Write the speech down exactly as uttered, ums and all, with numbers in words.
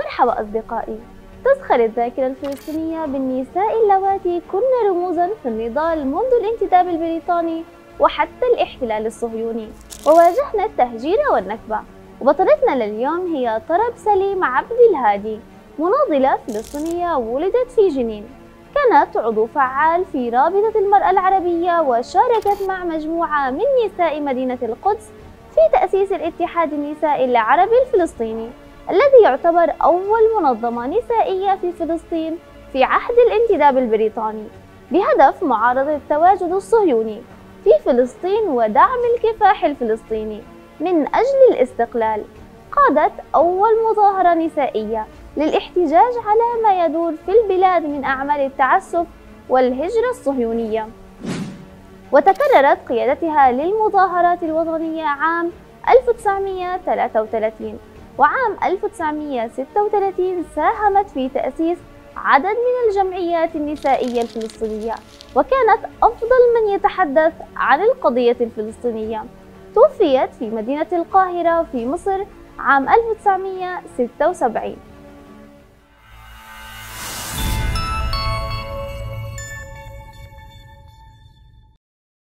مرحبا أصدقائي. تزخر الذاكرة الفلسطينية بالنساء اللواتي كن رموزا في النضال منذ الانتداب البريطاني وحتى الاحتلال الصهيوني، وواجهنا التهجير والنكبة. وبطلتنا لليوم هي طرب سليم عبد الهادي، مناضلة فلسطينية ولدت في جنين. كانت عضو فعال في رابطة المرأة العربية، وشاركت مع مجموعة من نساء مدينة القدس في تأسيس الاتحاد النسائي العربي الفلسطيني، الذي يعتبر أول منظمة نسائية في فلسطين في عهد الانتداب البريطاني، بهدف معارضة التواجد الصهيوني في فلسطين ودعم الكفاح الفلسطيني من أجل الاستقلال. قادت أول مظاهرة نسائية للاحتجاج على ما يدور في البلاد من أعمال التعسف والهجرة الصهيونية، وتكررت قيادتها للمظاهرات الوطنية عام ألف وتسعمئة وثلاثة وثلاثين، وعام ألف وتسعمئة وستة وثلاثين ساهمت في تأسيس عدد من الجمعيات النسائية الفلسطينية، وكانت أفضل من يتحدث عن القضية الفلسطينية. توفيت في مدينة القاهرة في مصر عام ألف وتسعمئة وستة وسبعين.